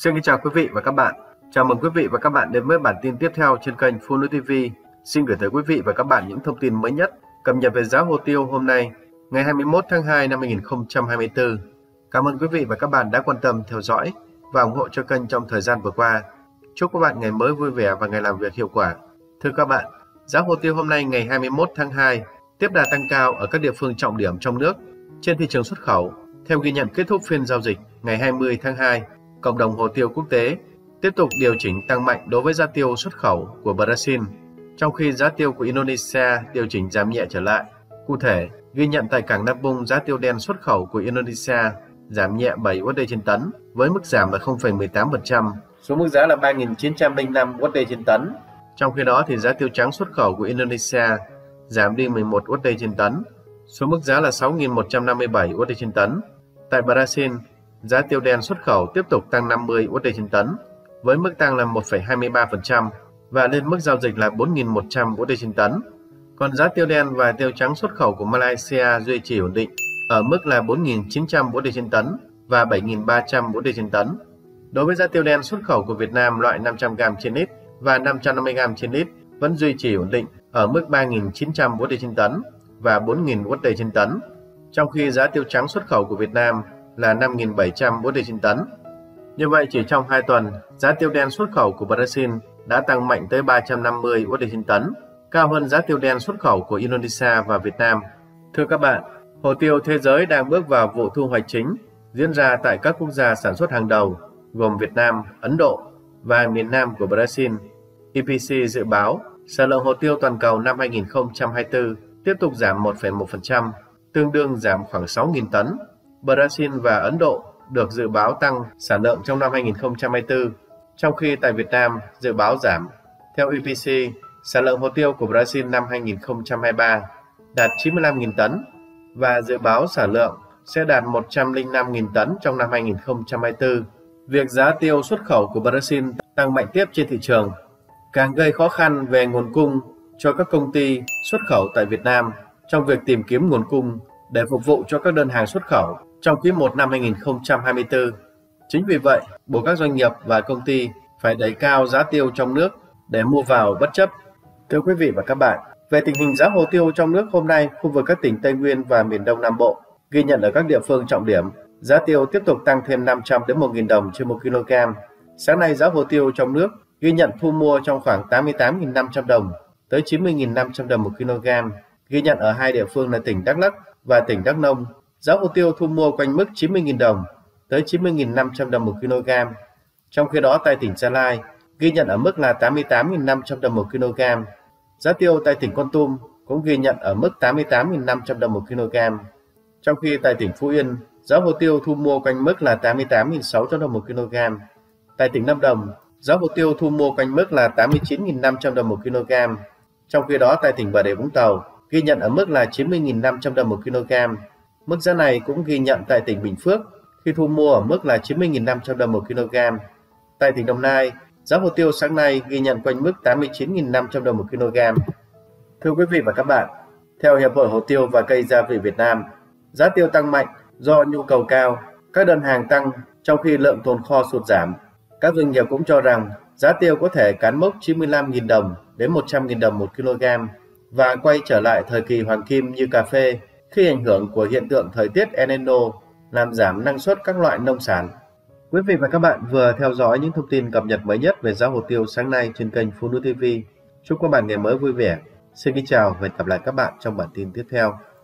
Xin kính chào quý vị và các bạn. Chào mừng quý vị và các bạn đến với bản tin tiếp theo trên kênh Full Nước TV. Xin gửi tới quý vị và các bạn những thông tin mới nhất cập nhật về giá hồ tiêu hôm nay, ngày 21 tháng 2 năm 2024. Cảm ơn quý vị và các bạn đã quan tâm theo dõi và ủng hộ cho kênh trong thời gian vừa qua. Chúc các bạn ngày mới vui vẻ và ngày làm việc hiệu quả. Thưa các bạn, giá hồ tiêu hôm nay ngày 21 tháng 2 tiếp đà tăng cao ở các địa phương trọng điểm trong nước. Trên thị trường xuất khẩu, theo ghi nhận kết thúc phiên giao dịch ngày 20 tháng 2, cộng đồng hồ tiêu quốc tế tiếp tục điều chỉnh tăng mạnh đối với giá tiêu xuất khẩu của Brazil, trong khi giá tiêu của Indonesia điều chỉnh giảm nhẹ trở lại. Cụ thể, ghi nhận tại cảng Lampung, giá tiêu đen xuất khẩu của Indonesia giảm nhẹ 7 USD trên tấn với mức giảm là 0,18%, xuống mức giá là 3.905 USD trên tấn. Trong khi đó, thì giá tiêu trắng xuất khẩu của Indonesia giảm đi 11 USD trên tấn, xuống mức giá là 6.157 USD trên tấn. Tại Brazil, giá tiêu đen xuất khẩu tiếp tục tăng 50 USD trên tấn với mức tăng là 1,23% và lên mức giao dịch là 4.100 USD trên tấn. Còn giá tiêu đen và tiêu trắng xuất khẩu của Malaysia duy trì ổn định ở mức là 4.900 USD trên tấn và 7.300 USD trên tấn. Đối với giá tiêu đen xuất khẩu của Việt Nam loại 500g trên lít và 550g trên lít vẫn duy trì ổn định ở mức 3.900 USD trên tấn và 4.000 USD trên tấn. Trong khi giá tiêu trắng xuất khẩu của Việt Nam là 5.700 USD trên tấn. Như vậy, chỉ trong 2 tuần, giá tiêu đen xuất khẩu của Brazil đã tăng mạnh tới 350 USD trên tấn, cao hơn giá tiêu đen xuất khẩu của Indonesia và Việt Nam. Thưa các bạn, hồ tiêu thế giới đang bước vào vụ thu hoạch chính diễn ra tại các quốc gia sản xuất hàng đầu gồm Việt Nam, Ấn Độ và miền Nam của Brazil. EPC dự báo sản lượng hồ tiêu toàn cầu năm 2024 tiếp tục giảm 1,1%, tương đương giảm khoảng 6.000 tấn. Brazil và Ấn Độ được dự báo tăng sản lượng trong năm 2024, trong khi tại Việt Nam dự báo giảm. Theo EPC, sản lượng hồ tiêu của Brazil năm 2023 đạt 95.000 tấn và dự báo sản lượng sẽ đạt 105.000 tấn trong năm 2024. Việc giá tiêu xuất khẩu của Brazil tăng mạnh tiếp trên thị trường càng gây khó khăn về nguồn cung cho các công ty xuất khẩu tại Việt Nam trong việc tìm kiếm nguồn cung để phục vụ cho các đơn hàng xuất khẩu trong quý 1 năm 2024. Chính vì vậy, buộc các doanh nghiệp và công ty phải đẩy cao giá tiêu trong nước để mua vào bất chấp. Thưa quý vị và các bạn, về tình hình giá hồ tiêu trong nước hôm nay, khu vực các tỉnh Tây Nguyên và miền Đông Nam Bộ, ghi nhận ở các địa phương trọng điểm, giá tiêu tiếp tục tăng thêm 500 đến 1.000 đồng trên 1 kg. Sáng nay, giá hồ tiêu trong nước ghi nhận thu mua trong khoảng 88.500 đồng tới 90.500 đồng 1 kg, ghi nhận ở hai địa phương là tỉnh Đắk Lắk và tỉnh Đắk Nông. Giá hồ tiêu thu mua quanh mức 90.000 đồng tới 90.500 đồng 1 kg. Trong khi đó, tại tỉnh Gia Lai ghi nhận ở mức là 88.500 đồng 1 kg. Giá tiêu tại tỉnh Kon Tum cũng ghi nhận ở mức 88.500 đồng 1 kg. Trong khi tại tỉnh Phú Yên, giá hồ tiêu thu mua quanh mức là 88.600 đồng 1 kg. Tại tỉnh Lâm Đồng, giá hồ tiêu thu mua quanh mức là 89.500 đồng 1 kg. Trong khi đó, tại tỉnh Bà Rịa Vũng Tàu ghi nhận ở mức là 90.500 đồng 1 kg. Mức giá này cũng ghi nhận tại tỉnh Bình Phước khi thu mua ở mức là 90.500 đồng 1 kg. Tại tỉnh Đồng Nai, giá hồ tiêu sáng nay ghi nhận quanh mức 89.500 đồng 1 kg. Thưa quý vị và các bạn, theo Hiệp hội Hồ tiêu và Cây gia vị Việt Nam, giá tiêu tăng mạnh do nhu cầu cao, các đơn hàng tăng trong khi lượng tồn kho sụt giảm. Các doanh nghiệp cũng cho rằng giá tiêu có thể cán mốc 95.000 đồng đến 100.000 đồng 1 kg và quay trở lại thời kỳ hoàng kim như cà phê khi ảnh hưởng của hiện tượng thời tiết El Nino làm giảm năng suất các loại nông sản. Quý vị và các bạn vừa theo dõi những thông tin cập nhật mới nhất về giá hồ tiêu sáng nay trên kênh Full Nước TV. Chúc các bạn ngày mới vui vẻ. Xin kính chào và hẹn gặp lại các bạn trong bản tin tiếp theo.